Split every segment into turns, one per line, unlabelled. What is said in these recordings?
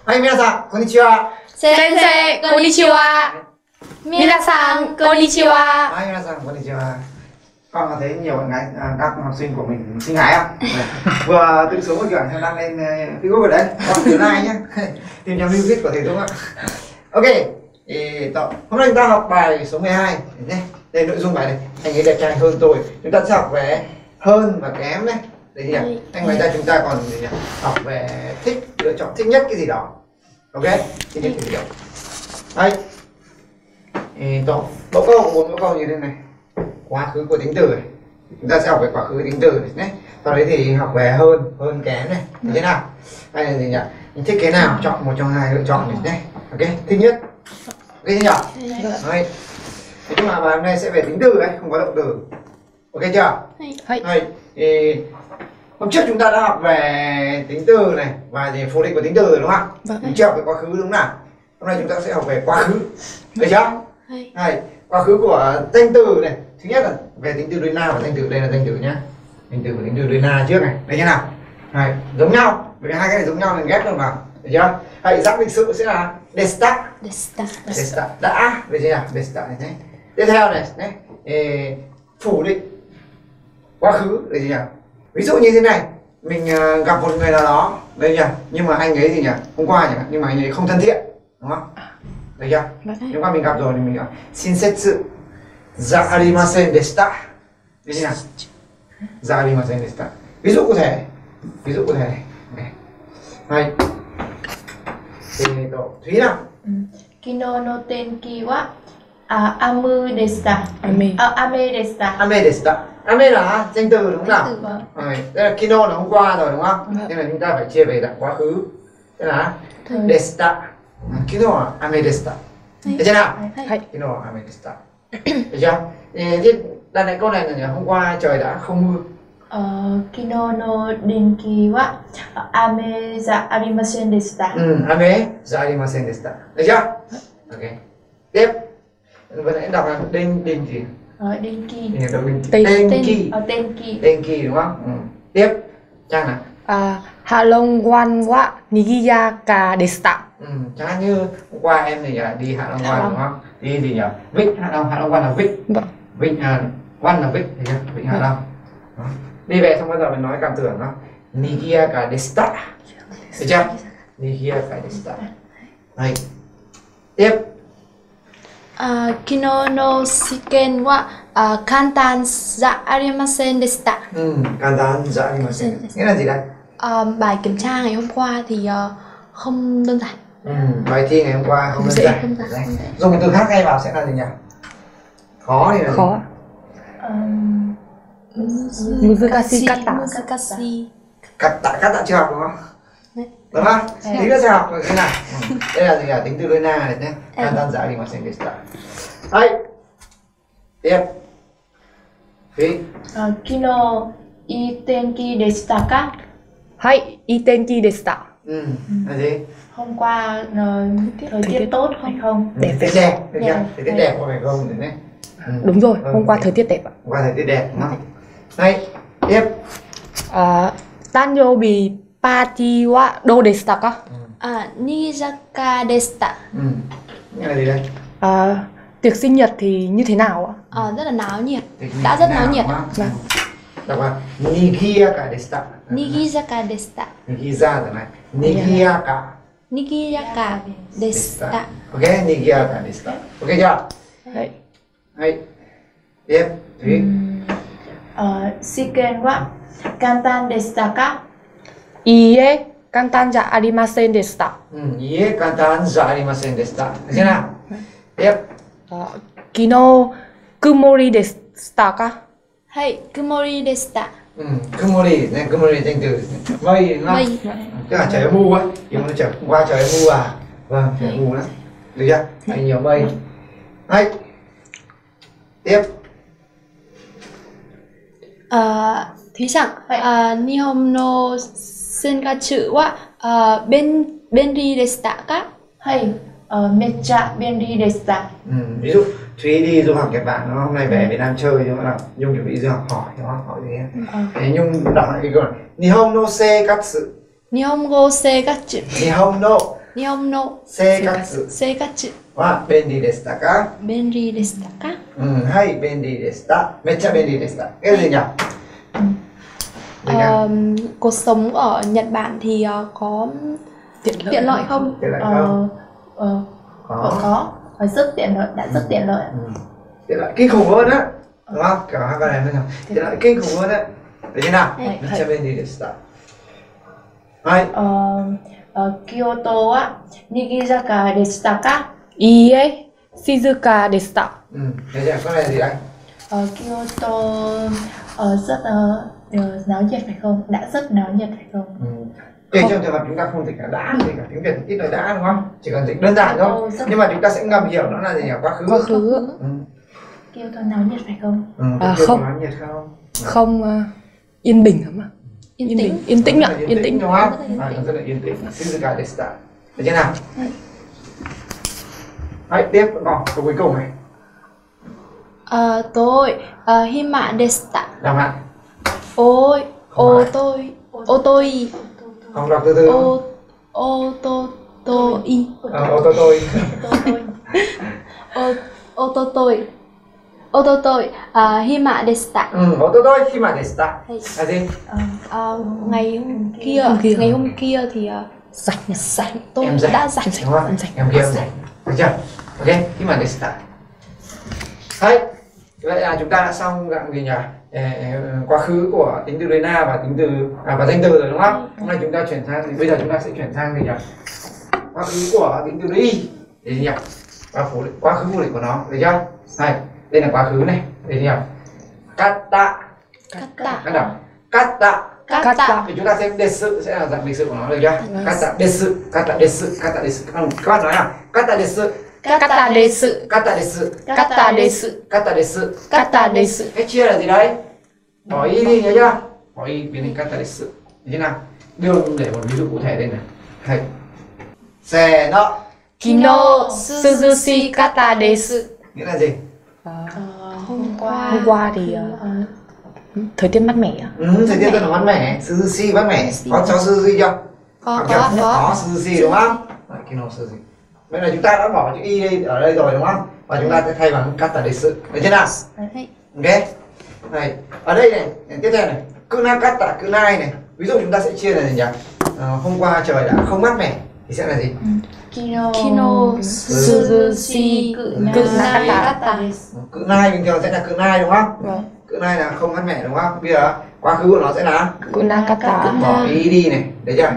はい皆さんこんにちは。
先生こんにちは。皆さんこんにちは。
はい皆さんこんにちは. Con có thấy nhiều các học sinh của mình xinh gái không? Vừa tự xuống một kiểu đăng lên Facebook ở đấy. Con tiếng Anh nhé. Tìm trong lưu viết của thầy Dũng ạ. Ok. Hôm nay chúng ta học bài số 12. Đây nội dung bài này. Anh ấy đẹp trai hơn tôi. Chúng ta sẽ học về hơn và kém đấy. Đấy gì nhỉ? Anh ngoài ra chúng ta còn gì nhỉ? Học về thích, lựa chọn thích nhất cái gì đó. Ok? Thích nhất cái gì đó. Đây. Mẫu câu, 4 mẫu câu như thế này. Quá khứ của tính từ này. Chúng ta sẽ học về quá khứ tính từ này. Sau đấy thì học về hơn kém này. Thấy thế nào? Đây là gì nhỉ? Mình thích cái nào? Chọn một trong hai lựa chọn này. Ok? Thích nhất. Ok chưa nhỉ? Đấy. Nói chung là bài hôm nay sẽ về tính từ đấy, không có động từ. Ok chưa? Đây. Hôm trước chúng ta đã học về tính từ này và gì phủ định của tính từ rồi đúng không? Mình chưa học về quá khứ đúng không nào? Hôm nay chúng ta sẽ học về quá khứ. Được chưa? Đây, quá khứ của danh từ này. Thứ nhất là về tính từ đuôi na và danh từ, đây là danh từ nhá. Danh từ của tính từ đuôi na trước này. Đây như nào? Này, giống nhau. Bởi vì hai cái này giống nhau nên ghép được vào. Được chưa? Vậy dạng lịch sự sẽ là desta. Đã. Được chưa? Desta này nhé. Tiếp theo này, phủ định quá khứ. Được chưa? Ví dụ như thế này, mình gặp một người nào đó, đây nhỉ, nhưng mà anh ấy gì nhỉ, hôm qua nhỉ, nhưng mà anh ấy không thân thiện, đúng không? Được chưa? Hôm qua mình gặp rồi thì mình nói shinsetsu ja arimasen deshita. Được chưa nào? Ja arimasen deshita. Ví dụ cụ thể này. Này. Thúy nào?
Kino no tenki wa amu deshita. Ame deshita.
Ame deshita. Ame là danh từ đúng không nào? Đây là kino là hôm qua rồi đúng không? Nên là chúng ta phải chia về dạng quá khứ. Thế là deshita. Kino là ame deshita. Được chưa nào? Kino là ame deshita. Được chưa? Đặt lại câu này là hôm qua trời đã không mưa.
Kino no denki wa ame ja arimasen deshita.
Ame ja arimasen deshita. Được chưa? Ok. Tiếp. Vừa nãy đọc là đinh gì? Tenki đúng không? Tiếp. Trang nào?
Halongwan wa nigiyaka deshita.
Chẳng hạn như hôm qua em thì đi Hạ Long Quan đúng không? Đi gì nhỉ? Vịnh Hạ Long Quan là vịnh. Vịnh Quan là vịnh, thấy chưa? Vịnh Hạ Long. Đi về xong bao giờ mình nói cảm tưởng nó nigiyaka deshita. Được chưa? Nigiyaka deshita. Đây. Tiếp.
Kino no shiken wa kantan ja arimasen deshita.
Kantan ja arimasen. Nghĩa là gì đây?
Bài kiểm tra ngày hôm qua thì không đơn giản.
Bài thi ngày hôm qua không đơn giản. Dùng từ khác ngay vào sẽ là gì nhỉ? Khó thì là
khó. Muzukashii
kata chưa học đúng không? Đúng không? Tí nữa sẽ học rồi thế nào? Đây là gì cả? Tính từ đuôi na này nhé. Kantan ja arimasen deshita. Đây. Tiếp. Phí.
Kino ii tenki deshita ka?
Hai, ii tenki deshita.
Là gì?
Hôm qua thời tiết tốt không?
Đẹp. Thời tiết đẹp phải không? Đấy.
Đúng rồi, hôm qua thời tiết đẹp ạ.
Hôm qua thời tiết đẹp đúng không? Đây, tiếp.
Tanyobi party wa do deshita ka?
Nigiyaka deshita.
Nghĩa là gì đây?
Tiệc sinh nhật thì như thế nào ạ?
Rất là náo nhiệt. Đã rất náo nhiệt.
Đọc là nigiyaka deshita.
Nigiyaka deshita.
Nigiza rồi này. Nigiyaka
deshita.
Ok, nigiyaka deshita. Ok chưa?
Đấy.
Hay. Tiếp. Thúy.
Shiken wa kantan deshita ka?
Iie kantan ja arimasen deshita.
Iie kantan ja arimasen deshita. Được chưa nào? Tiếp.
Kino kumori deshita ka?
Hay, kumori deshita.
Kumori danh từ mây đúng không? Tức là trời mù á. Nhưng mà hôm qua trời mù à? Vâng, trời mù đó. Được chưa? Hay nhiều mây. Hay. Tiếp.
Thúy Sẵn, Nihon no senkatsu wa benri deshita ka? Hay, mecha benri deshita.
Ví dụ Thúy đi du học Nhật Bản nó hôm nay về Việt Nam chơi nhưng mà Nhung chuẩn bị du học hỏi đúng không? Hỏi gì em? Nhung đọc lại cái câu này. Nihon no seikatsu.
Nihongo seikatsu.
Nihon no
Nihon no
生活
生活
は便利でしたか？
便利でしたか？
はい便利でした。めっちゃ便利でした。cái gì nhỉ?
Cuộc sống ở Nhật Bản thì có tiện lợi không?
Tiện lợi không?
Có rất tiện lợi, đã rất tiện lợi.
Tiện lợi kinh khủng luôn á, đúng không? Kiểu hai con này mới nào. Tiện lợi kinh khủng luôn đấy. Được chưa nào?めっちゃ便利でした。はい。
Kyoto はにぎやかでしたか？
いいえ、静かでした。
Được chưa? Con này là gì đấy?
Kyoto rất náo nhiệt phải không? Đã rất náo nhiệt phải không?
Trong trường hợp chúng ta không dịch cả đã thì cả tiếng Việt ít nói đã đúng không? Chỉ cần dịch đơn giản thôi. Nhưng mà chúng ta sẽ ngầm hiểu nó là gì nhỉ? Quá khứ.
Quá khứ.
Kyoto náo nhiệt phải không?
Không. Náo nhiệt không?
Không, yên bình lắm ạ. Yên tĩnh ạ, yên tĩnh.
Đúng không? Rất là yên tĩnh. Shizuka deshita. Được chưa nào? Hãy tiếp còn câu cuối cùng này.
Tôi hima deshita.
Đọc lại.
Ôi, tôi.
Không đọc từ từ.
Ô tô tôi. Ô tô tôi hima deshita.
Ô tô tôi hima deshita. Là gì?
Ngày hôm kia thì rảnh. Tôi đã rảnh.
Đúng không? Em kia rảnh. Được chưa? Ok, hima deshita. Đấy. Vậy là chúng ta đã xong dạng gì nhỉ? Quá khứ của tính từ đời na và tính từ và danh từ rồi đúng không? Hôm nay chúng ta chuyển sang thì bây giờ chúng ta sẽ chuyển sang gì nhỉ? Quá khứ của tính từ đời y để gì nhỉ? Quá khứ vô địch của nó, được chưa? Này, đây là quá khứ này, để gì nhỉ? Kata. Kata. Thì chúng ta xem desu sẽ là dạng lịch sử của nó, được chưa? Kata desu. Các bạn nói nào? Kata desu. Cách chia là gì đấy? Bỏ y đi nhớ chưa? Bỏ y biến thành kata desu. Như thế nào? Đưa để một ví dụ cụ thể đây này. Hay. Se no.
Kino suzushi kata desu.
Nghĩa là gì?
Hôm
qua thì thời tiết mát mẻ.
Thời tiết rất là mát mẻ. Suzushi mát mẻ. Có cháu suzushi chưa? Có suzushi đúng không? Kino suzushi. Vậy là chúng ta đã bỏ chữ y ở đây rồi đúng không? Và chúng ta sẽ thay bằng kata desu. Được chưa nào? Ok. Này, ở đây này, tiếp theo này, kunakata, kunai này. Ví dụ chúng ta sẽ chia là gì nhỉ? Hôm qua trời đã không mát mẻ thì sẽ là gì?
Kino suzushi kunakata.
Kunai bình thường sẽ là kunai đúng không? Kunai là không mát mẻ đúng không? Bây giờ quá khứ của nó sẽ là
Kunakata.
bỏ ý đi này, được chưa?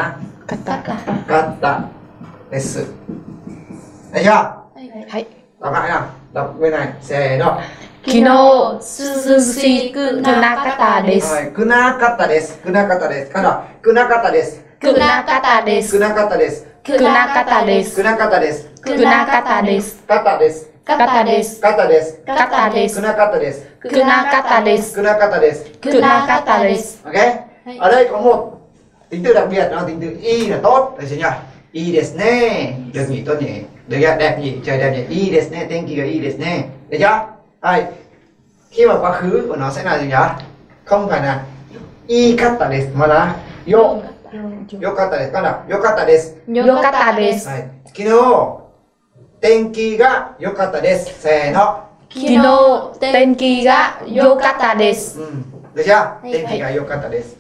Kata desu. Thấy chưa? Đọc lại nào, đọc bên này, se no.
Kino suzushi kunakata desu.
Kunakata desu. Kunakata desu. Các bạn, kunakata desu.
Kunakata desu.
Kunakata desu.
Kunakata desu.
Kunakata desu.
Kunakata desu.
Kata desu.
Kata desu.
Kata desu.
Kata desu.
Kunakata desu.
Kunakata desu.
Kunakata desu.
Kunakata desu.
Ok. Ở đây có một tính từ đặc biệt đó, tính từ y là tốt, được chưa nhỉ? Y desu ne. Được nhỉ, tốt nhỉ. Được chưa? Đẹp nhỉ, trời đẹp nhỉ. Y desu ne, thank you, y desu ne. Được chưa? Đây. Khi mà quá khứ của nó sẽ là gì nhỉ? Không phải là y kata desu mà là yo. Yokata desu. Con nào? Yokata desu.
Yokata desu.
Kino tenki ga yokata desu. Se no.
Kino tenki ga yokata desu.
Được chưa? Tenki ga yokata desu.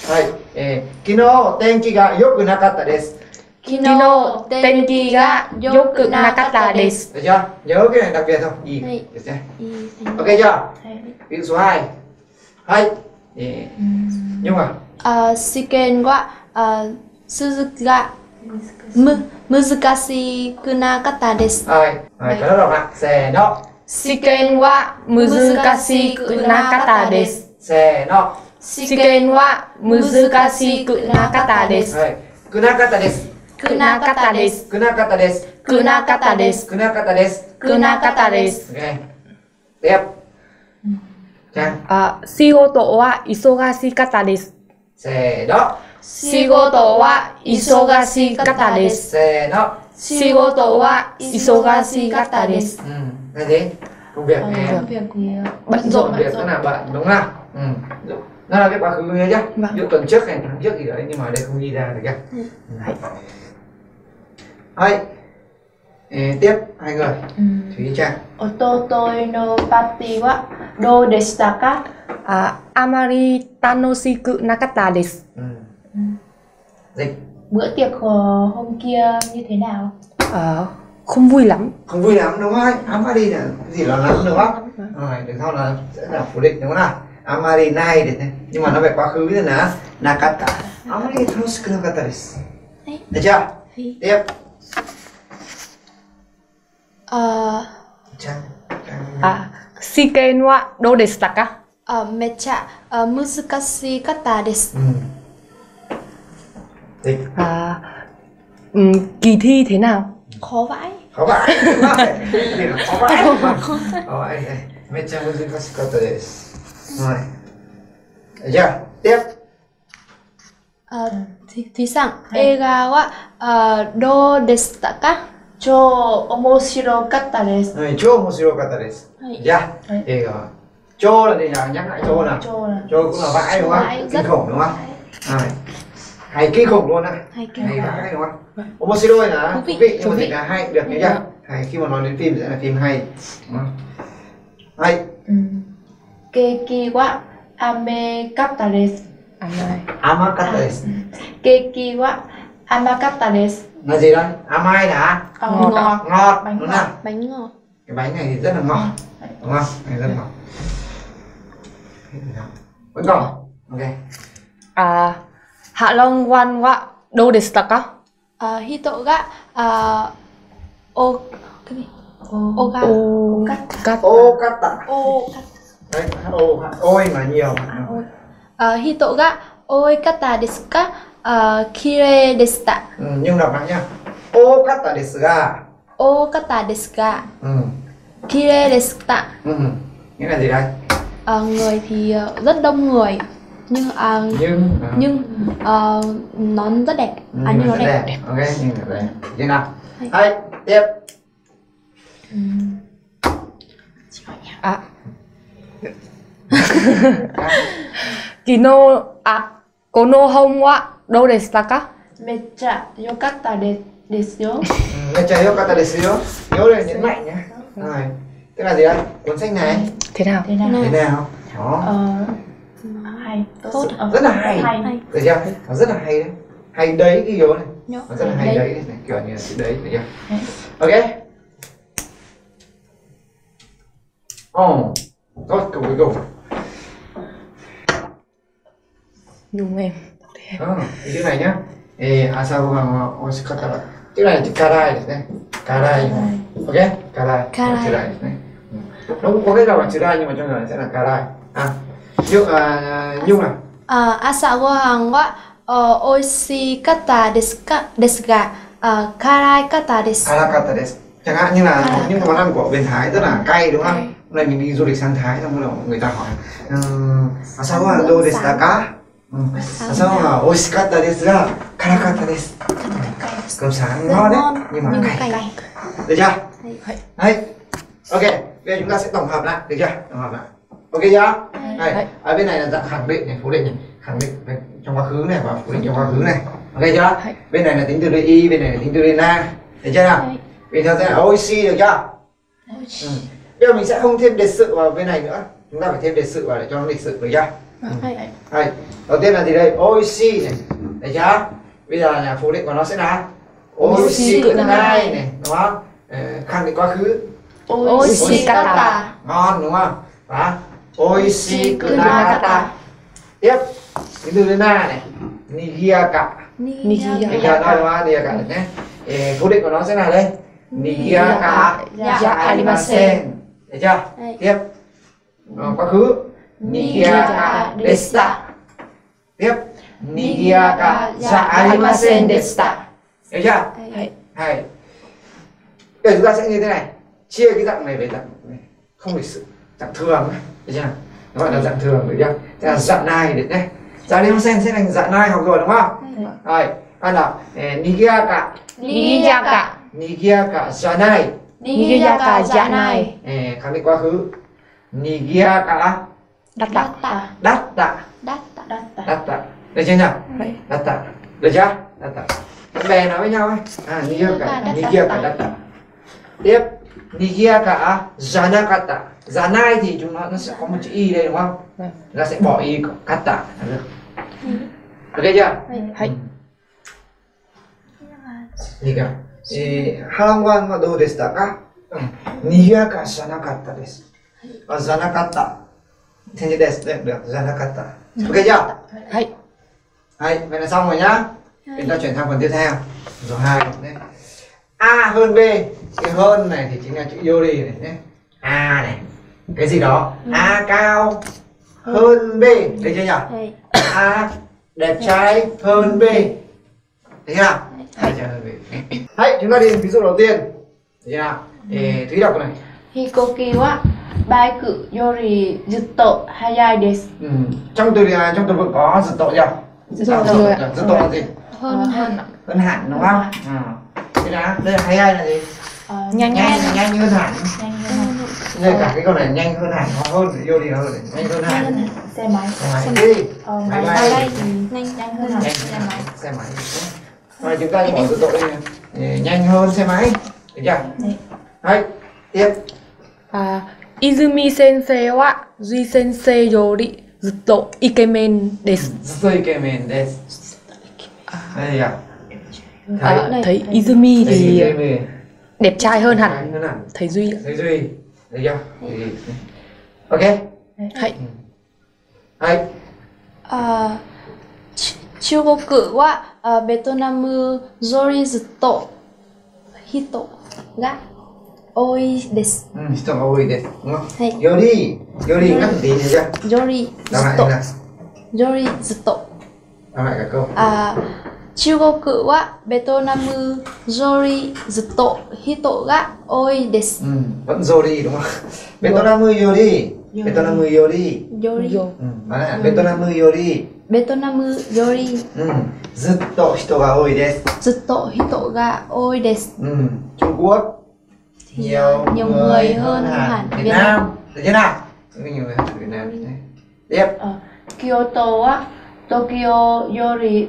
Kino tenki ga yoku nakata desu.
Kino tenki ga yoku nakata desu.
Được chưa? Nhớ cái này đặc biệt không? Y. Được chưa? Ok chưa? Ví dụ số 2. Hay. Nhưng mà
Shiken wa suzuki ga muzukashii kunakata desu.
Cái đó đọc lại. Se no.
Shiken wa muzukashii kunakata desu.
Se no.
Shiken wa muzukashii kunakata desu.
Kunakata desu.
Kunakata desu.
Kunakata desu.
Kunakata desu.
Kunakata desu.
Kunakata desu.
Ok. Tiếp. Trang.
Shigoto wa isogashikata desu.
Se no.
Shigoto wa isogashikata desu.
Se no.
Shigoto wa isogashikata desu.
Là gì? Công việc nè.
Công việc thì
Bận rộn.
Công việc rất là bận đúng không? Nó là cái quá khứ nhớ nhá. Ví dụ tuần trước hay tháng trước gì đấy nhưng mà đây không ghi ra được chưa? Hay. Tiếp hai người. Thúy Trang.
Ototoi no party wa do deshita ka?
Amari tanoshiku nakatta desu.
Dịch.
Bữa tiệc hôm kia như thế nào?
Không vui lắm.
Không vui lắm đúng không? Amari là gì là lắm đúng không? Rồi, được sau là sẽ là phủ định đúng không nào? Amari nai được này. Nhưng mà nó về quá khứ nên là nakatta. Amari tanoshiku nakatta desu. Được chưa? Tiếp. Trang.
Shike wa do deshita ka?
Mecha muzukashikatta desu.
Dịch.
Kỳ thi thế nào?
Khó vãi.
Khó vãi. Thì là khó vãi. Khó vãi. Mecha muzukashikatta desu. Rồi. Được chưa? Tiếp.
Thúy Sang. Eiga wa do deshita ka?
Chō omoshirōkatta desu.
Chō omoshirōkatta desu. Dạ. Thì chō là gì nhỉ? Nhắc lại chō nào. Chō cũng là vãi đúng không? Kinh khủng đúng không? Hay kinh khủng luôn á. Hay vãi đúng không? Omoshiro là thú vị nhưng mà dịch là hay được nhớ chưa? Hay khi mà nói đến phim sẽ là phim hay. Đúng không? Hay.
Keiki wa amekatta desu.
Amakatta desu.
Keiki wa amakatta desu.
Là gì đây? Amai là ngọt
bánh
đúng
ngọt.
không?
Bánh ngọt.
Cái bánh này thì rất là ngọt đúng không? Này rất ngọt. Vẫn còn. Ok.
Hạ Long wan wa do deshita ka?
Hito ga cái gì? Oga.
Okata. Đấy, ôi mà nhiều.
Hito ga oikata desu ka? Kirei deshita.
Nhưng đọc lại nhá. Okata desu ga.
Okata desu ga. Kirei deshita.
Nghĩa là gì đây?
Người thì rất đông người nhưng nó rất đẹp. Nhưng nó đẹp.
Ok, nhưng là đẹp. Thế nào? Hay, tiếp.
Kino kono hon wa do deshita ka?
Mecha yokatta desu yo.
Mecha yokatta desu yo. Nhớ là nhấn mạnh nhá. Rồi. Tức là gì đây? Cuốn sách này
Thế nào?
thế nào? Đó.
Hay, tốt.
Rất là hay. Được chưa? Nó rất là hay đấy. Hay đấy cái yếu này. Nó rất là hay đấy này, kiểu như là chữ đấy, được chưa? Ok. Tốt, câu cuối cùng.
Nhung em.
Cái chữ này nhá. Asago wa oshikatta wa. Chữ này là chữ karai này. Karai. Ok? Karai. Chữ này này. Nó cũng có cái đọc là chữ đai nhưng mà trong này sẽ là karai. Nhung nào.
Asa gohan wa oishikatta desu ga karaikatta desu.
Karaikatta desu. Chẳng hạn như là những món ăn của bên Thái rất là cay đúng không? Hôm nay mình đi du lịch sang Thái xong rồi người ta hỏi Asa gohan do desu ka? Asa gohan oishikatta desu ga karaikatta desu. Cơm sáng ngon đấy nhưng mà cay. Được chưa? Đấy. Ok, bây giờ chúng ta sẽ tổng hợp lại, được chưa? Tổng hợp lại. Ok chưa? Đây, ở bên này là dạng khẳng định này, phủ định này, khẳng định trong quá khứ này và phủ định trong quá khứ này. Ok chưa? Bên này là tính từ i, bên này là tính từ na. Được chưa nào? Vì theo sẽ là oishi được chưa? Bây giờ mình sẽ không thêm đề sự vào bên này nữa. Chúng ta phải thêm đề sự vào để cho nó lịch sự, được chưa? Đây, đầu tiên là gì đây? Oishi này. Được chưa? Bây giờ là phủ định của nó sẽ là oishikunai này, đúng không? Khẳng định quá khứ.
Oishikatta.
Ngon đúng không? Và oishikunakatta. Tiếp, tính từ na này. Nigiaka. Nigiaka đó đúng không? Nigiaka nhé. Phủ định của nó sẽ là đây. Nigiaka ya arimasen. Được chưa? Tiếp. Quá khứ. Nigiaka deshita. Tiếp. Nigiaka ya arimasen deshita. Được chưa? Hay. Bây giờ chúng ta sẽ như thế này. Chia cái dạng này về dạng này. Không lịch sự. Dạng thường. Được chưa? Nó gọi là dạng thường, được chưa? Thế là dạng này được nhé. Dạng arimasen sẽ thành dạng này học rồi đúng không? Rồi. Ăn nào. Nigiaka. Nigiaka janai.
Nigiaka janai.
Khẳng định quá khứ. Nigiaka
Datta.
datta. Datta. Được chưa nhỉ? Datta. Được chưa? Datta. bạn bè nói với nhau ấy. Nigia datta. Tiếp, nigia ka janakata. Janai thì chúng nó sẽ có một chữ y đây đúng không? Nó sẽ bỏ y kata là được. Ok chưa?
Hay.
Niga. Halangwan wa dou desu ka? Nigia ka janakata desu. Janakata. Thế desu được, janakata. Ok chưa?
Hay.
Hay, vậy là xong rồi nhá. Chúng ta chuyển sang phần tiếp theo. Số 2 đấy. A hơn B. Cái hơn này thì chính là chữ yori này nhé. A này. Cái gì đó. A cao hơn B. Thấy chưa nhỉ? A đẹp trai hơn B. Thấy chưa? Đẹp trai hơn B. Hay, chúng ta đi ví dụ đầu tiên. Thấy chưa nào? Thúy đọc này.
Hikoki wa baiku yori zutto hayai desu.
Trong từ vựng có zutto chưa? Zutto là gì?
Hơn
Hơn hẳn đúng không? Thế đó, đây là hayai là gì?
Nhanh.
Nhanh hơn hẳn.
Nhanh hơn.
Đây cả cái câu này nhanh hơn hẳn, hoặc hơn thì yêu đi hơn, nhanh hơn hẳn.
Xe máy.
Xe máy đi.
Máy
bay.
bay.
đây
Nhanh hơn hẳn xe máy.
Xe máy. Rồi chúng ta bỏ tự độ đi. Nhanh hơn xe máy. Được chưa? Đấy. Tiếp.
Izumi sensei wa Duy sensei yori zutto ikemen desu.
Zutto ikemen desu. Đây à?
Thấy Izumi thì
Ikemen.
đẹp trai hơn hẳn.
Hơn hẳn.
Thấy Duy.
Thấy Duy. Được chưa? Ok.
Hay.
Hay.
Chugoku wa Betonamu yori zutto hito ga oi desu.
Hito ga oi desu. Đúng không?
Hay.
Yori. Yori ngắt một tí thấy chưa?
Yori
Đọc lại
zutto.
nào.
Yori zutto.
Đọc lại cả câu.
Chugoku wa Betonamu yori zutto hito ga oi desu.
Vẫn Yori đúng không? Betonamu Yori. Betonamu Yori.
Yori.
Bạn ạ, Betonamu Yori.
Betonamu yori
Zutto hito ga oi desu.
zutto hito ga oi desu.
Trung Quốc nhiều người hơn hẳn Việt Nam. Được chưa nào? Nhiều người hơn Việt Nam. Tiếp.
Kyoto wa Tokyo yori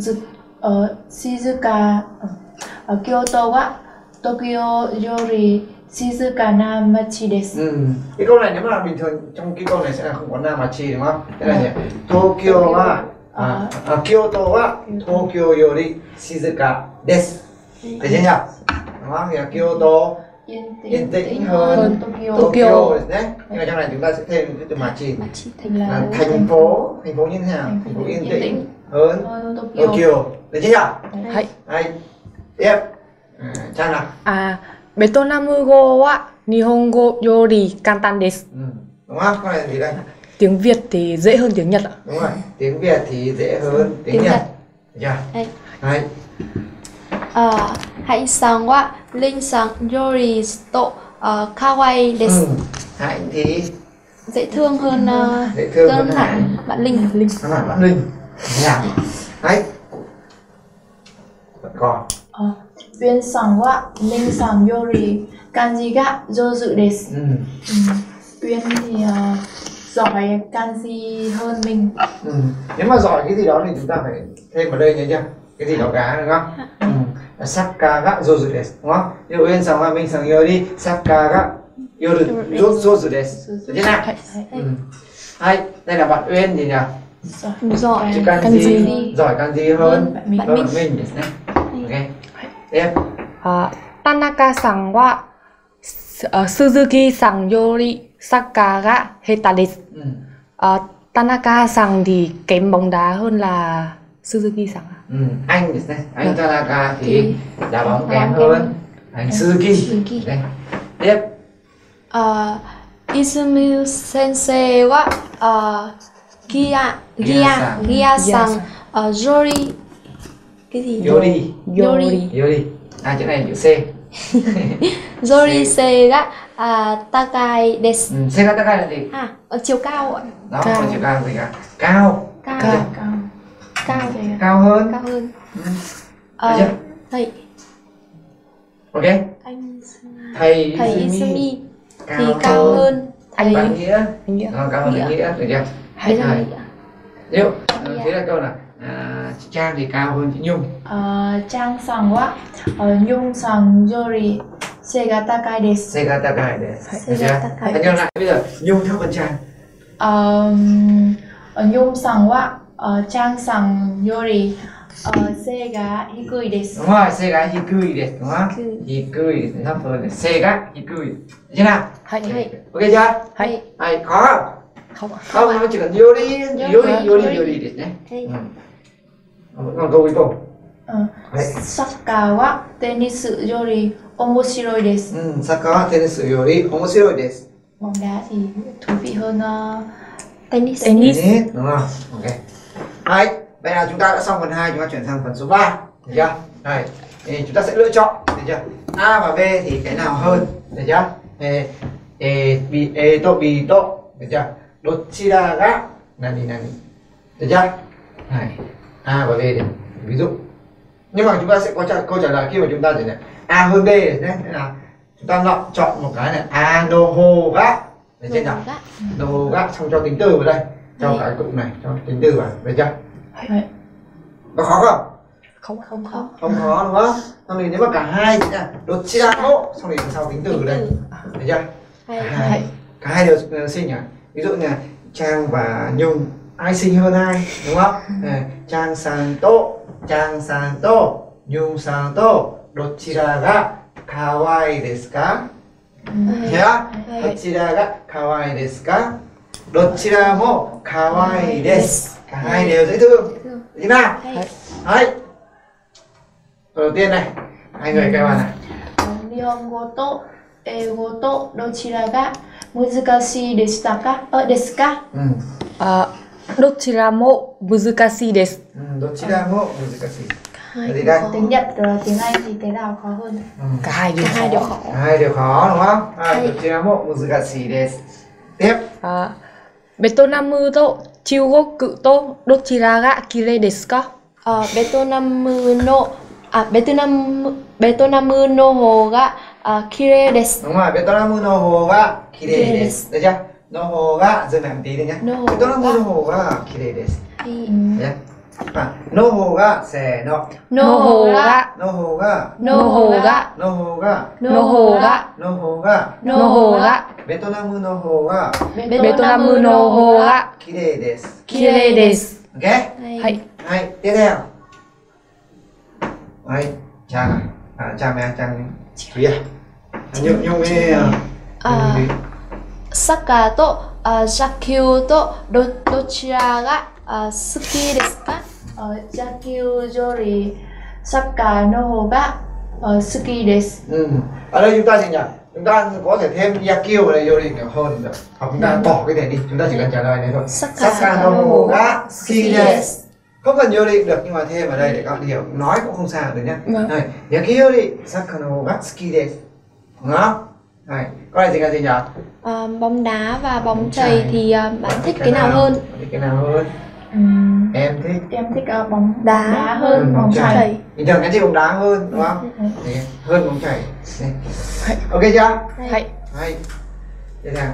shizuka. Kyoto wa Tokyo yori shizuka na machi desu.
Cái câu này nếu mà là bình thường trong cái câu này sẽ là không có na machi đúng không? Thế là gì? Tokyo wa Kyoto wa Tokyo yori shizuka desu. Được chưa nhỉ? Đúng không? Thì là Kyoto yên tĩnh hơn Tokyo đấy. Nhưng mà trong này chúng ta sẽ thêm cái từ machi. Là thành phố như thế nào? Thành phố yên tĩnh hơn Tokyo. Được chưa nhỉ?
Hay.
Hay. Tiếp. Trang nào?
Betonamu go wa Nihongo yori kantan desu.
Đúng không? Con này là gì đây?
Tiếng Việt thì dễ hơn tiếng Nhật ạ.
Đúng rồi. Tiếng Việt thì dễ hơn tiếng Nhật. Được chưa? Hay.
Hạnh-san wa Linh-san yori zutto kawaii desu.
Hạnh thì
Dễ thương hơn
hơn
hẳn bạn Linh.
Hơn hẳn bạn Linh. Nhạc. Hay. Vẫn còn.
Uyên-san wa Linh-san yori kanji ga joju desu. Uyên thì giỏi kanji hơn mình.
Nếu mà giỏi cái gì đó thì chúng ta phải thêm vào đây nhớ chưa? Cái gì đó cá đúng không? Sakka ga joju desu đúng không? Ví dụ Uyên-san wa Minh-san yori sakka ga joju desu. Được chưa nào? Hay. Đây là bạn Uyên gì nhỉ?
Giỏi
Chữ kanji. Giỏi kanji hơn
bạn
mình. Ok. Tiếp.
Tanaka-san wa Suzuki-san yori sakka ga heta desu. Tanaka-san thì kém bóng đá hơn là Suzuki-san.
Anh anh Tanaka thì đá bóng kém hơn anh Suzuki. Đây. Tiếp.
Izumi sensei wa Gia-san yori cái gì?
Yori. Chữ này chữ C.
Yori se ga takai desu.
C ga takai là gì?
Chiều cao ạ.
Đó, còn chiều cao gì cả? Cao hơn. Được chưa?
Thầy
Ok.
anh
Thầy
Izumi thì cao hơn thầy
bạn Nghĩa. Cao hơn Nghĩa. Được chưa?
Hay rồi.
Ví dụ thế là câu là chị Trang thì cao hơn chị Nhung.
Trang sang wa Nhung sang yori sega takai desu.
Sega takai desu.
Sega takai
Anh nhớ lại bây giờ Nhung thấp hơn Trang.
Nhung sang wa Trang sang yori sega hikui desu.
Đúng rồi, Sega hikui desu đúng không? Hikui thấp hơn. Sega hikui. Được chưa nào?
Hay.
Ok chưa?
Hay.
Hay khó không?
Không.
Không, chỉ cần yori desu nhé. Còn câu cuối cùng.
Saka wa tennis yori omoshiroi desu.
Saka wa tennis yori omoshiroi desu.
Bóng đá thì thú vị hơn
Tennis.
Đúng không? Ok. Đấy, bây giờ chúng ta đã xong phần 2, chúng ta chuyển sang phần số 3. Được chưa? Đây, thì chúng ta sẽ lựa chọn, được chưa? A và B thì cái nào hơn, được chưa? B to, được chưa? Dochira ga nani. Được chưa? Này, A và B thì ví dụ. Nhưng mà chúng ta sẽ có câu trả lời khi mà chúng ta chỉ là A hơn B đấy, thế là chúng ta chọn một cái này A no ho ga, được chưa nào? No ho ga, xong cho tính từ vào đây, cho cái cụm này, cho tính từ vào, được chưa? Có khó không?
Không.
Không khó đúng không? Xong thì nếu mà cả hai thì là dochira mo, xong thì sau tính từ đây, được chưa? Cả hai đều sinh à? Ví dụ như là Trang và Nhung, ai sinh hơn ai, đúng không? Trang san to, Nhung san to, dochira ga kawaii desu ka? Nhá, dochira ga kawaii desu ka? Dochira mo kawaii desu. Cả hai đều dễ thương. Được chưa nào? Đấy. Câu đầu tiên này, hai người kêu này.
Nihongo to eigo to dochira ga muzukashii desu ka?
Dochira mo muzukashii desu.
Dochira mo muzukashii. Gì đây?
Tiếng Nhật và tiếng Anh thì cái nào khó hơn?
Cả hai đều khó.
Cả hai đều khó đúng không? Dochira mo muzukashii desu. Tiếp.
베트남と中国とどちらが綺麗ですか?
베트남の方が綺麗です。
Đúng rồi, Betonamu no ho ga kirei desu. Được chưa? No ho ga dừng lại một tí đi nhé. Betonamu no ho ga kirei desu. Nhé. No ho ga se no.
No ho ga.
No ho ga.
No ho ga.
No ho ga.
No ho ga.
No ho ga.
No ho ga.
Betonamu no ho ga
베트남の方が
kirei desu.
綺麗です。
Ok?
Hay.
Hay, tiếp theo. Đấy, Trang à? Trang mẹ, Trang Thúy à? Nhung với
Saka to Jakyu to dochira ga suki desu ka?
Jakyu yori saka no ho ga suki desu.
Ở đây chúng ta gì nhỉ? Chúng ta có thể thêm Yakyu vào đây vô đi kiểu hơn được. Hoặc chúng ta bỏ cái này đi, chúng ta chỉ cần trả lời này thôi. Saka no ho ga suki desu. Không cần vô đi được nhưng mà thêm vào đây để các bạn hiểu, nói cũng không sao được nhá. Này, Yakyu đi, Saka no ho ga suki desu. Đúng không? Này, có này gì là gì nhỉ?
Bóng đá và bóng chày thì bạn thích cái nào hơn?
Thích cái nào hơn? Em thích
bóng
đá
hơn bóng chày.
Bình thường em thích bóng đá hơn đúng không? Đấy, hơn bóng chày. Ok chưa?
Hay.
Hay. Thế nào?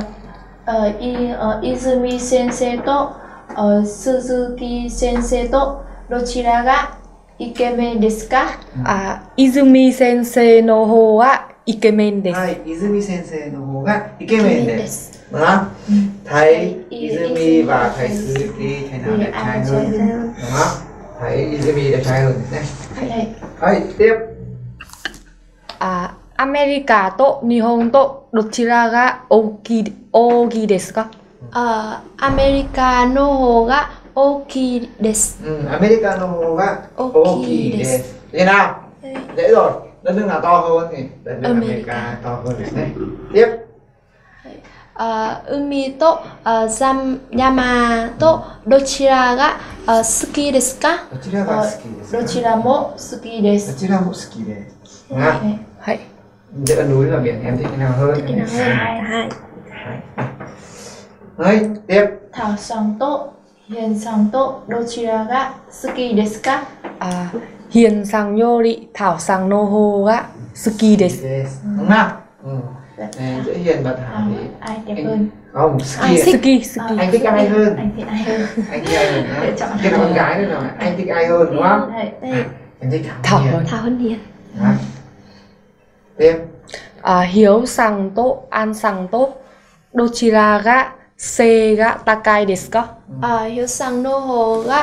Izumi sensei to Suzuki sensei to dochira ga ikemen desu ka?
Izumi sensei no hou wa ikemen desu.
Hai, Izumi sensei no hou ga ikemen desu. Đúng không? Thầy Izumi và thầy Suzuki thầy nào đẹp trai hơn? Đúng không? Thầy Izumi đẹp trai hơn này. Hay, tiếp.
アメリカと日本とどちらが大きいですか?
アメリカの方が大きいです。
America no ho ga oki desu. Thế nào? Dễ rồi. Đất nước nào to hơn thì đất nước America to hơn đấy. Tiếp.
海と山とどちらが好きですか?
どちらが好きですか?
どちらも好きです。
どちらも好きです。Đúng không?
Hay.
Giữa núi và biển em thích cái nào hơn?
Cái nào hơn? Hai.
Đấy, tiếp.
Thảo sang to Hiền sang to dochira ga suki desu ka?
Hiền sang yo ri Thảo sang no hou ga suki desu.
Đúng không? Dễ hiền và Thảo thì
Ai đẹp hơn?
không, Ski.
Ski.
Anh thích ai hơn?
Anh thích ai hơn?
Anh thích ai hơn?
Lựa chọn
Cái là con gái nữa rồi, anh thích ai hơn đúng không?
Đây.
Anh thích
Thảo
Hiền.
hơn.
Thảo hơn Hiền.
Đó. Tiếp.
Hiếu sang to, an sang to, dochira ga se ga takai desu ka?
Hiếu sang no ho ga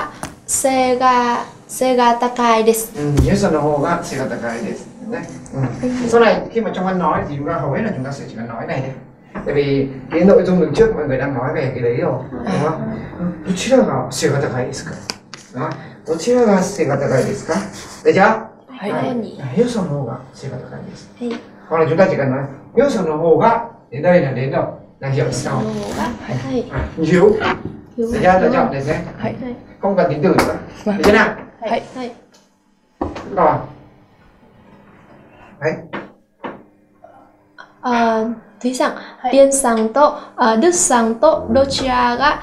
se ga takai desu.
Nhớ sao nó hồ á, sẽ là tất cả đấy. Đấy. Sau này khi mà trong văn nói thì chúng ta hầu hết là chúng ta sẽ chỉ cần nói này thôi. Tại vì cái nội dung đứng trước mọi người đang nói về cái đấy rồi, đúng không? 도치라가 세가高いですか? Đó. 도치라가 세가高いですか? Được chưa? Hiếu sang no ga se가高いです. Hoặc là chúng ta chỉ cần nói hiếu sang no hồ ga đến đây là đến đâu? Là hiểu sau. Hiếu. Được chưa? Lựa chọn để xem. Không cần tính từ nữa. Được chưa nào? Còn. Đấy.
Thí dụ tiên sang to, đức sang to, dochira ga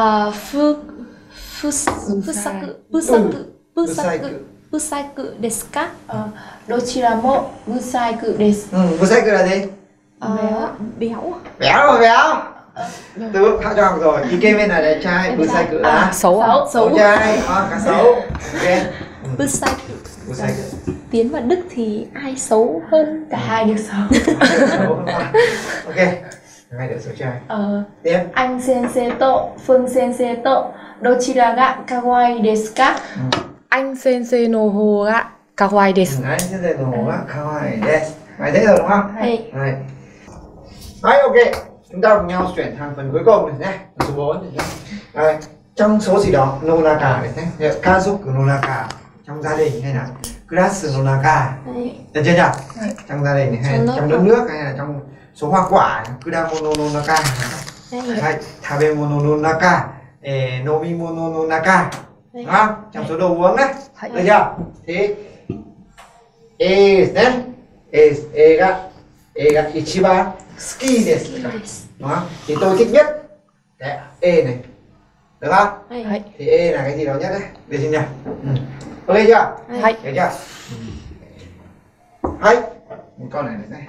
busaiku desu ka?
Dochira mo busaiku desu.
Busaiku là gì?
Béo.
Béo mà béo. Từ Hạo chọn rồi. Ikemen là đẹp trai, busaiku là
Xấu.
xấu trai, cá sấu. Ok.
Busaiku.
Busaiku.
Tiến và Đức thì ai xấu hơn?
Cả hai đều xấu.
Ok. Hai đều xấu trai. Tiếp.
Anh sensei to, Phương sensei to, dochira ga kawaii desu ka?
Anh sensei no ho ga kawaii desu.
Anh sensei no ho ga kawaii desu. Mày thấy rồi đúng không?
Hay.
Đấy, ok. Chúng ta cùng nhau chuyển sang phần cuối cùng này nhé. Số 4 này. Trong số gì đó, nonaka này nhé. Kazoku nonaka. Trong gia đình hay là class nonaka. Được chưa nhỉ? Trong gia đình hay là trong đất nước hay là trong số hoa quả, kudamono nonaka. Hay, tabemono nonaka. Nomimono nonaka. Đúng không? Trong số đồ uống đấy. Được chưa? Thì is nhé. Is ga ichiban suki desu. Đúng không? Thì tôi thích nhất cái E này. Được không? Thì E là cái gì đó nhất đấy. Được chưa nhỉ? Ok chưa? Được chưa? Hay. Một câu này này.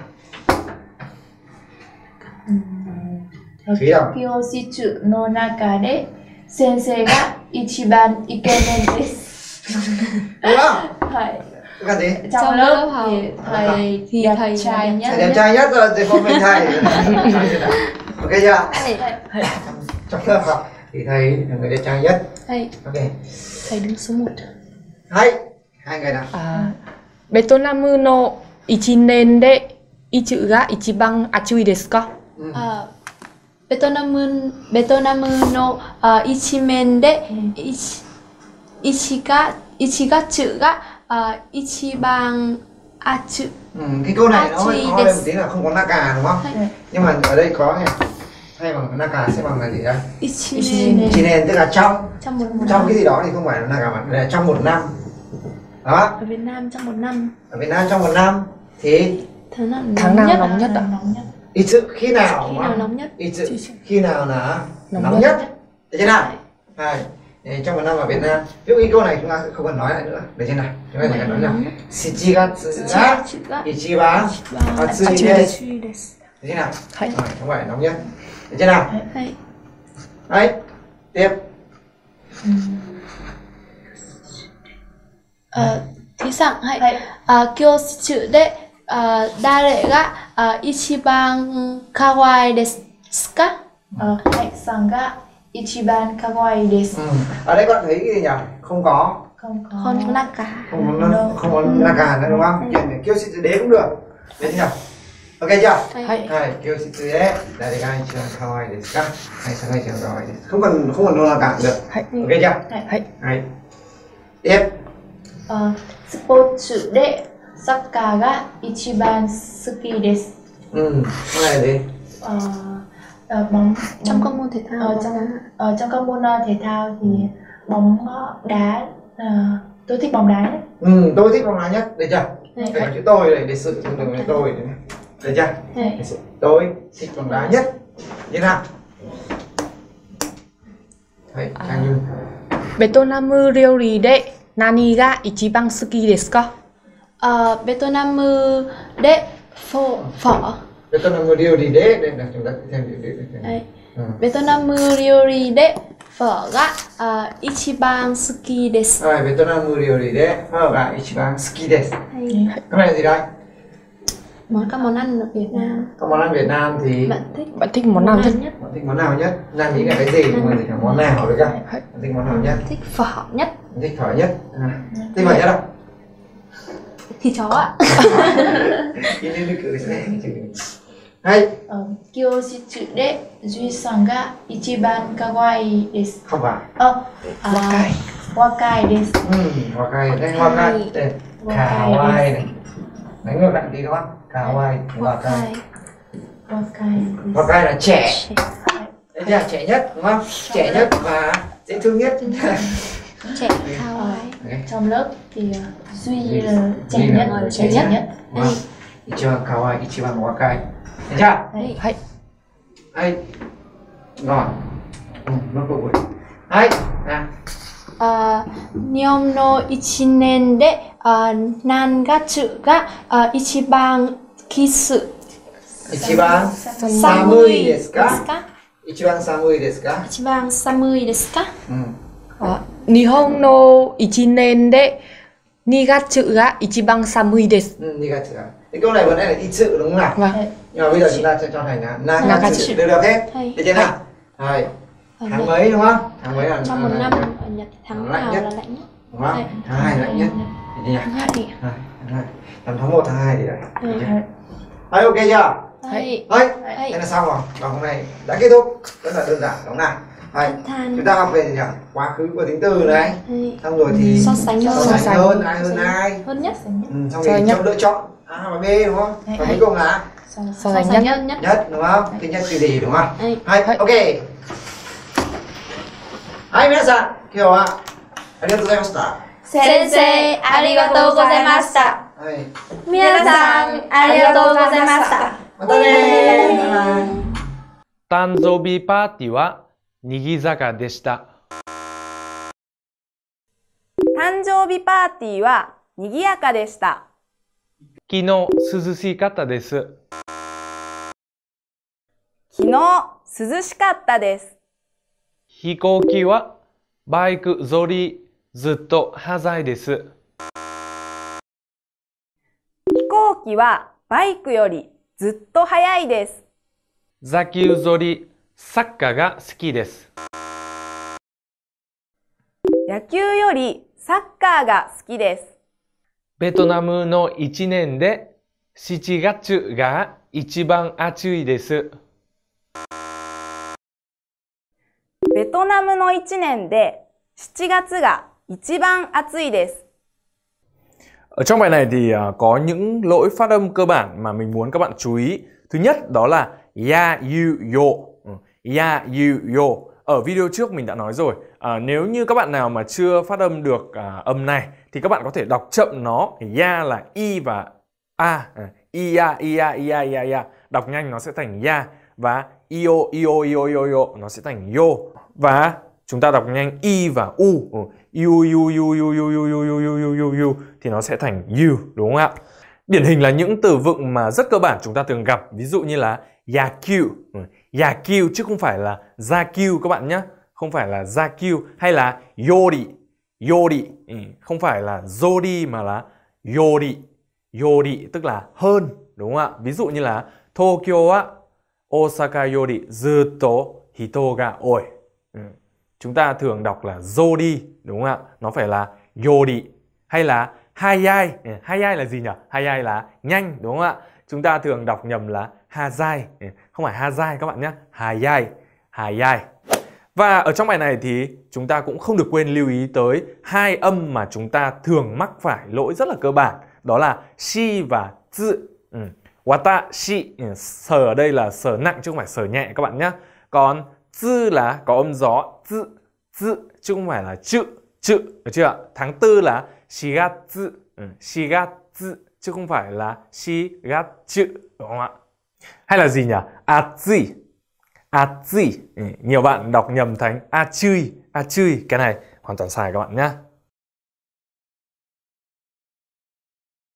Thúy đâu?
Kyoshichu no naka de sensei ga ichiban ikemen desu.
Đúng không? Cái gì?
Trong lớp thì thầy đẹp trai nhất.
Đẹp trai nhất rồi thì không phải thầy. Ok chưa? Trong lớp học thì thầy là người đẹp trai nhất. Ok.
Thầy đứng số 1.
Hay. Hai người nào?
Betonamu no 1年でいつが一番暑いですか?
Betonamu no 1面で1月が一番暑い.
Cái câu này nó khó lên một tí là không có naka đúng không? Nhưng mà ở đây có này. Thay bằng naka sẽ bằng là gì đây? Ichinen tức là trong cái gì đó thì không phải là naka mà là trong một năm. Đó.
Ở Việt Nam trong một năm.
Ở Việt Nam trong một năm thì
tháng nào nóng nhất ạ?
Itsu khi nào
nóng nhất?
Itsu khi nào là nóng nhất? Được chưa nào? Trong một năm ở Việt Nam. Ví dụ cái câu này chúng ta không cần nói lại nữa. Được chưa nào? Chúng ta chỉ cần nói là Shichigatsu ga ichiban atsui desu. Được chưa nào? Không phải nóng nhất. Được chưa nào? Đấy. Tiếp.
Thí dụ kyoshichu de dare ga ichiban kawaii desu ka?
Hạnh sang ga ichiban kawaii desu.
Ở đây bạn thấy cái gì nhỉ? Không có
naka.
Không có naka nữa đúng không? Kyoshichu de cũng được. Đấy nhỉ? Ok chưa? Kyoshichu de dare ga ichiban kawaii desu ka? Hạnh sang ga ichiban kawaii desu. Không cần naka được. Ok chưa? Tiếp.
Sports de soccer ga ichiban suki desu.
Cái này là gì?
Bóng
Trong các môn thể thao.
Trong các môn thể thao thì bóng đá, tôi thích bóng đá đấy.
Tôi thích bóng đá nhất, được chưa? Phải có chữ tôi này để sự dùng từ tôi này. Được chưa? Tôi thích bóng đá nhất. Như nào? Đấy, Trang Nhung.
Betonamu ryori de nani ga ichiban suki desu ka?
Betonamu de phở.
Betonamu ryori de, đây là chúng ta thêm
Đấy. Betonamu ryori de phở ga ichiban suki desu.
Rồi, Betonamu ryori de phở ga ichiban suki desu. Cái này là gì đây?
Các món ăn ở Việt Nam.
Các món ăn Việt Nam thì
Bạn thích món nào nhất?
bạn thích món nào nhất? Nam nghĩ là cái gì nhưng mà thích món nào được không? Bạn thích món nào nhất?
Thích phở nhất.
Bạn thích phở nhất. Thích phở nhất đâu?
Thịt chó ạ.
Ini được cứ thế. Hay.
Kyoshichu de Duy-san ga ichiban kawaii desu.
Không phải.
Wakai. Wakai desu.
Wakai. Đây wakai. Đây. Kawaii này. Đánh ngược lại tí đúng không? Kawaii. Wakai. Wakai là trẻ. Đấy là trẻ nhất đúng không? Trẻ nhất và dễ thương nhất.
Trẻ kawaii.
Trong lớp thì Duy là trẻ nhất. Trẻ nhất.
Ichiban kawaii, ichiban wakai. Thấy chưa?
Hay.
Hay. Rồi. Nó cũng vậy. Hay.
Nyom no ichinen de nangatsu ga ichiban kisu.
Ichiban samui desu ka? Ichiban samui desu ka?
Ichiban samui desu ka?
Nihon no ichinen de nigatsu ga ichiban samui desu.
Nigatsu. Cái câu này vẫn là ít sự đúng không nào?
Vâng.
Nhưng mà bây giờ chúng ta sẽ cho thành là nagatsu. Được hết. Được chưa nào? Rồi. Tháng mấy đúng không? Tháng mấy là
trong một năm ở Nhật tháng nào là lạnh nhất?
Đúng không? Tháng 2 lạnh nhất. Thì nhỉ?
Tháng 2.
Tầm tháng 1 tháng 2 thì đấy. Đấy, ok chưa?
Đấy.
Đây là xong rồi. Và hôm nay đã kết thúc. Rất là đơn giản đúng không nào? Đấy. Chúng ta học về gì nhỉ? Quá khứ của tính từ này. Xong rồi thì
so sánh
hơn ai hơn ai.
Hơn nhất.
Xong rồi cho lựa chọn A và B đúng không? Và cuối cùng là
So sánh nhất.
nhất đúng không? Thứ nhất từ gì đúng không? Hay, ok. Hai, minasan,今日はありがとうございました。
先生、ありがとうございました。
はい。
皆さん、ありがとうございました。
またねー。
誕生日パーティーはにぎやかでした。
誕生日パーティーは賑やかでした。
昨日涼しかったです。
昨日涼しかったです。
飛行機はバイクよりずっと速いです。
飛行機はバイクよりずっと速いです。
野球よりサッカーが好きです。
野球よりサッカーが好きです。
ベトナムの1年で7月が一番暑いです。
ベトナムの1年で7月が一番暑いです。
Ở trong bài này thì có những lỗi phát âm cơ bản mà mình muốn các bạn chú ý. Thứ nhất đó là ya, you, yo. Ya, you, yo. Ở video trước mình đã nói rồi, nếu như các bạn nào mà chưa phát âm được âm này thì các bạn có thể đọc chậm nó. Ya là y và a. Ia, ia, ia, ia, ia. Đọc nhanh nó sẽ thành ya. Và io, io, io, io, io nó sẽ thành yo. Và chúng ta đọc nhanh y và u. You, you, you, you, you, you, you, you, you, you, you thì nó sẽ thành you, đúng không ạ? Điển hình là những từ vựng mà rất cơ bản chúng ta thường gặp. Ví dụ như là yakyu. Yakyu chứ không phải là zakyu các bạn nhé. Không phải là zakyu. Hay là yori. Yori. Không phải là zori mà là yori. Yori tức là hơn, đúng không ạ? Ví dụ như là Tokyo wa Osaka yori zutto hito ga oi. Chúng ta thường đọc là zori, đúng không ạ? Nó phải là yori. Hay là hayai. Hayai là gì nhỉ? Hayai là nhanh, đúng không ạ? Chúng ta thường đọc nhầm là hazai. Không phải hazai các bạn nhé. Hayai. Hayai. Và ở trong bài này thì chúng ta cũng không được quên lưu ý tới hai âm mà chúng ta thường mắc phải lỗi rất là cơ bản. Đó là shi và zi. Watashi. Sờ ở đây là sờ nặng chứ không phải sờ nhẹ các bạn nhé. Còn zi là có âm gió. Zi. Chứ không phải là chữ. Được chưa ạ? Tháng 4 là shigatsu. Shigatsu. Chứ không phải là shigatsu. Đúng không ạ? Hay là gì nhỉ? Atsui. Atsui. Nhiều bạn đọc nhầm thành achui. Achui. Cái này hoàn toàn sai các bạn nhé.